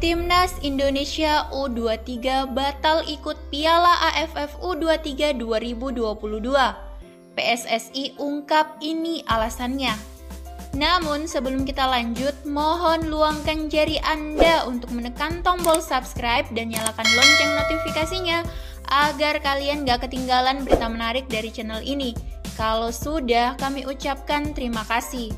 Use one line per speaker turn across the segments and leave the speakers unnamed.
Timnas Indonesia U23 batal ikut Piala AFF U23 2022. PSSI ungkap ini alasannya. Namun sebelum kita lanjut, mohon luangkan jari Anda untuk menekan tombol subscribe dan nyalakan lonceng notifikasinya agar kalian gak ketinggalan berita menarik dari channel ini. Kalau sudah, kami ucapkan terima kasih.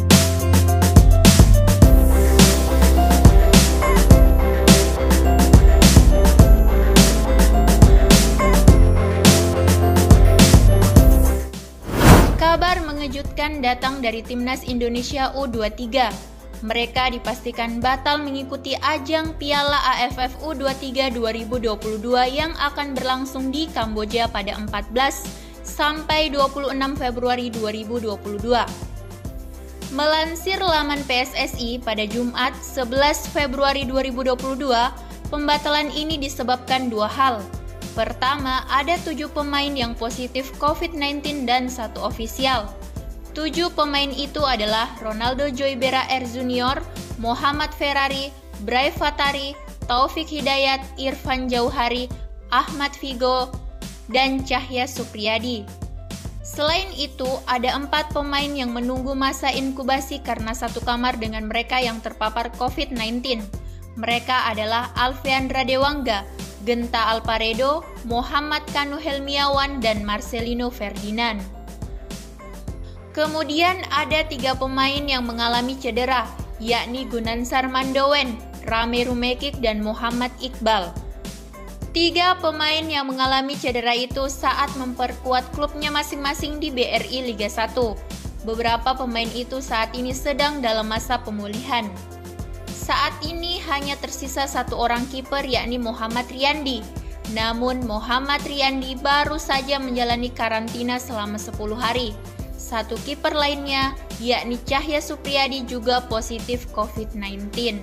Kabar mengejutkan datang dari Timnas Indonesia U23. Mereka dipastikan batal mengikuti ajang Piala AFF U23 2022 yang akan berlangsung di Kamboja pada 14 sampai 26 Februari 2022. Melansir laman PSSI pada Jumat 11 Februari 2022, pembatalan ini disebabkan dua hal. Pertama, ada 7 pemain yang positif COVID-19 dan 1 ofisial. 7 pemain itu adalah Ronaldo Joybera R Junior, Muhammad Ferrari, Bray Fatari, Taufik Hidayat, Irfan Jauhari, Ahmad Figo, dan Cahya Supriyadi. Selain itu, ada 4 pemain yang menunggu masa inkubasi karena satu kamar dengan mereka yang terpapar COVID-19. Mereka adalah Alfeandra Dewangga, Genta Alparedo, Muhammad Kanu Helmiawan, dan Marcelino Ferdinand. Kemudian ada 3 pemain yang mengalami cedera, yakni Gunansar Mandowen, Rame Rumekik, dan Muhammad Iqbal. 3 pemain yang mengalami cedera itu saat memperkuat klubnya masing-masing di BRI Liga 1. Beberapa pemain itu saat ini sedang dalam masa pemulihan. Saat ini hanya tersisa 1 orang kiper, yakni Muhammad Riyandi. Namun Muhammad Riyandi baru saja menjalani karantina selama 10 hari. 1 kiper lainnya, yakni Cahya Supriyadi, juga positif COVID-19.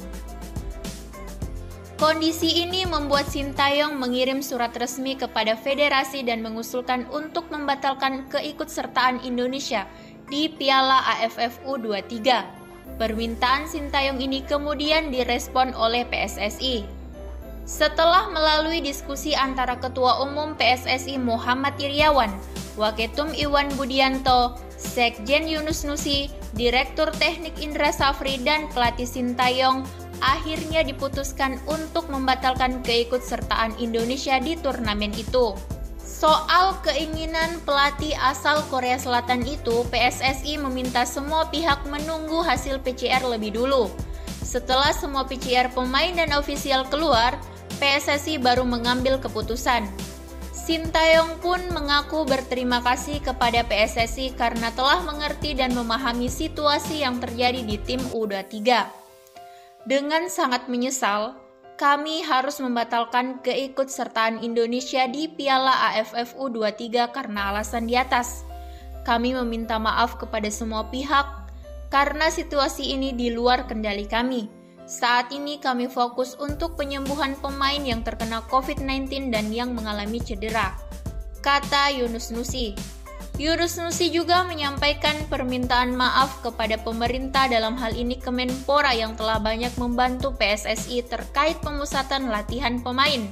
Kondisi ini membuat Sintayong mengirim surat resmi kepada federasi dan mengusulkan untuk membatalkan keikutsertaan Indonesia di Piala AFF U23. Permintaan Sintayong ini kemudian direspon oleh PSSI. Setelah melalui diskusi antara Ketua Umum PSSI Muhammad Iriawan, Waketum Iwan Budianto, Sekjen Yunus Nusi, Direktur Teknik Indra Safri, dan pelatih Sintayong, akhirnya diputuskan untuk membatalkan keikutsertaan Indonesia di turnamen itu. Soal keinginan pelatih asal Korea Selatan itu, PSSI meminta semua pihak menunggu hasil PCR lebih dulu. Setelah semua PCR pemain dan ofisial keluar, PSSI baru mengambil keputusan. Sintayong pun mengaku berterima kasih kepada PSSI karena telah mengerti dan memahami situasi yang terjadi di tim U23. Dengan sangat menyesal, kami harus membatalkan keikutsertaan Indonesia di Piala AFF U23 karena alasan di atas. Kami meminta maaf kepada semua pihak karena situasi ini di luar kendali kami. Saat ini kami fokus untuk penyembuhan pemain yang terkena COVID-19 dan yang mengalami cedera, kata Yunus Nusi. Yunus Nusi juga menyampaikan permintaan maaf kepada pemerintah, dalam hal ini Kemenpora, yang telah banyak membantu PSSI terkait pemusatan latihan pemain.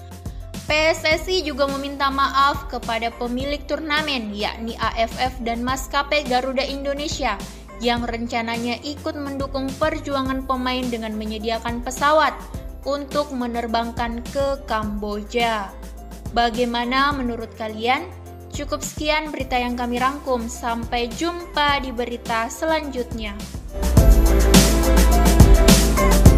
PSSI juga meminta maaf kepada pemilik turnamen, yakni AFF dan maskapai Garuda Indonesia, yang rencananya ikut mendukung perjuangan pemain dengan menyediakan pesawat untuk menerbangkan ke Kamboja. Bagaimana menurut kalian? Cukup sekian berita yang kami rangkum. Sampai jumpa di berita selanjutnya.